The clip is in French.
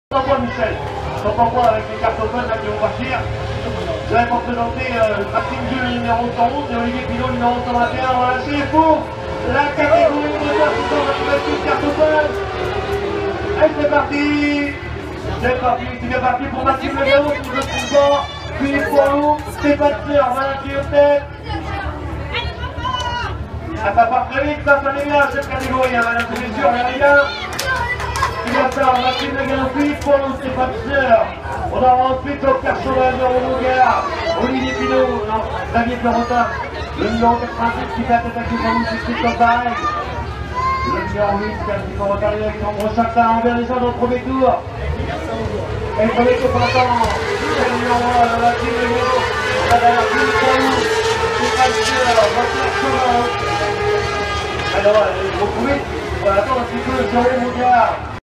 T'entends Michel, t'entends quoi avec les cartes open là qui vont partir? Vous allez pour présenter Maxime Dieu numéro 111 et Olivier Pinot numéro 121. Voilà, c'est pour la catégorie moteur qui s'en va mettre une carte open. Et c'est parti. C'est bien parti pour Maxime Legao qui ne trouve pas. Philippe Poirot, Stéphane Fleur, voilà qui est au tête. Ah, ça part très vite, ça n'est bien cette catégorie, hein, madame et messieurs, regardez bien. Il va faire Maxime Legao, Philippe Poirot, Stéphane Fleur. On aura ensuite au personnage de Renaud Gallard, Olivier Pinot, non, Xavier Florentin, le numéro 86 qui fait attaquer pour nous, c'est Christophe Barrel. Le numéro 8 qui a un petit peu retardé avec André Chacun envers les gens dans le premier tour. Et le premier tour pour l'instant, c'est le numéro 1, Maxime Legao, la dernière Philippe Poirot, Stéphane Fleur, votre chemin. Alors, vous pouvez, on va attendre un petit peu sur Renaud Gallard.